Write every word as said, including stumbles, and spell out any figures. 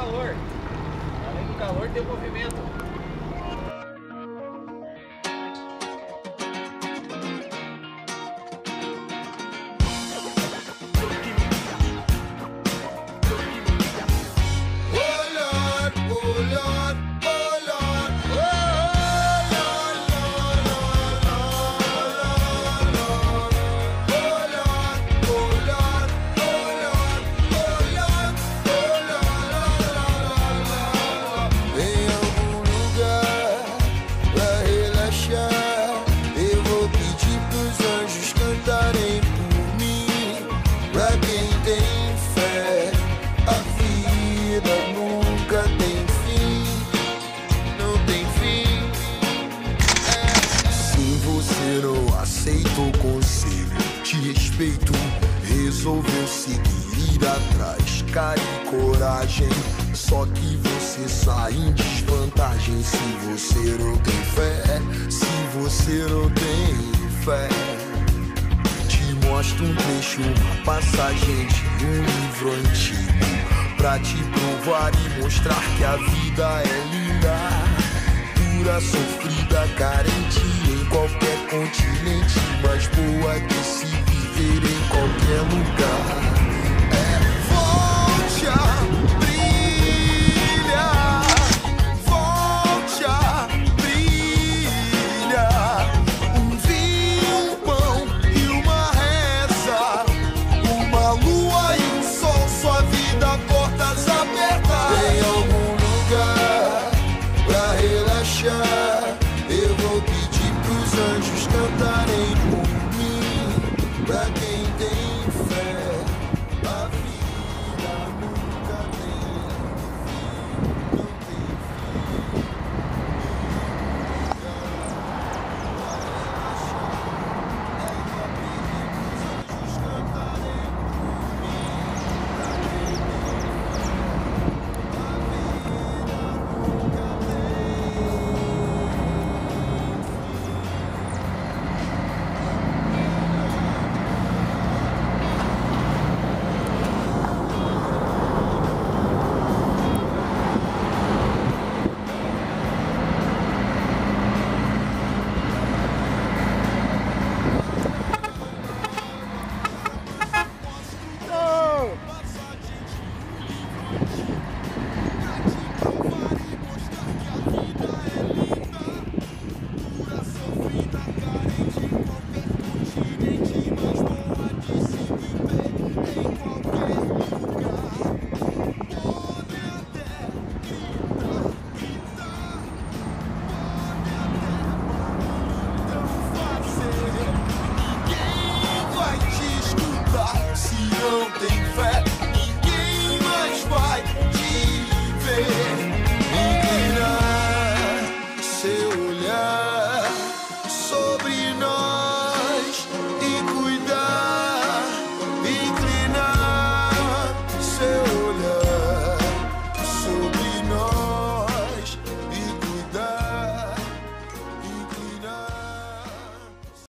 calor. Além do calor, tem o movimento. Aceito o conselho, te respeito. Resolveu seguir, ir atrás, cara e coragem. Só que você sai em desvantagem se você não tem fé. Se você não tem fé. Te mostro um trecho, uma passagem de um livro antigo, pra te provar e mostrar que a vida é linda, pura, sofrida, carente em qualquer continente, mas boa de se viver em qualquer lugar. É, volte a brilhar, volte a brilhar. Um vinho, um pão e uma reza, uma lua e um sol, sua vida portas abertas. Tem algum lugar pra relaxar? Eu vou pedir pros anjos cantarem por mim. Pra quem tem fé, a vida nunca tem fim, não tem fim. Pra relaxar, eu vou pedir pros anjos cantarem por mim. Pra quem tem fé, a vida nunca tem fim. Carente,